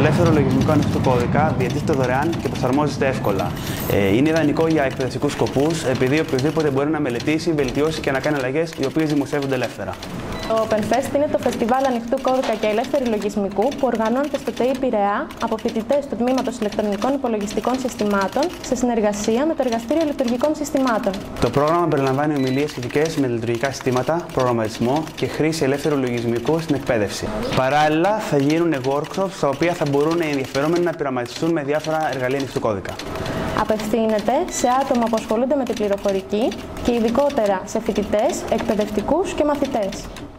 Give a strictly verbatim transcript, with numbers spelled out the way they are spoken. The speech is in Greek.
ελεύθερο λογισμικό ανοιχτού κώδικα διατίθεται δωρεάν και προσαρμόζεται εύκολα. Είναι ιδανικό για εκπαιδευτικούς σκοπούς, επειδή οποιοδήποτε μπορεί να μελετήσει, βελτιώσει και να κάνει αλλαγές οι οποίες δημοσιεύονται ελεύθερα. Το OpenFest είναι το φεστιβάλ ανοιχτού κώδικα και ελεύθερου λογισμικού που οργανώνεται στο ΤΕΙ Πειραιά από φοιτητές του Τμήματος Ηλεκτρονικών Υπολογιστικών Συστημάτων σε συνεργασία με το Εργαστήριο Λειτουργικών Συστημάτων. Το πρόγραμμα περιλαμβάνει ομιλίες σχετικές με λειτουργικά συστήματα, προγραμματισμό και χρήση ελεύθερου λογισμικού στην εκπαίδευση. Παράλληλα, θα γίνουν workshops στα οποία θα μπορούν οι ενδιαφερόμενοι να πειραματιστούν με διάφορα εργαλεία ανοιχτού κώδικα. Απευθύνεται σε άτομα που ασχολούνται με την πληροφορική και ειδικότερα σε φοιτητές, εκπαιδευτικούς και μαθητές.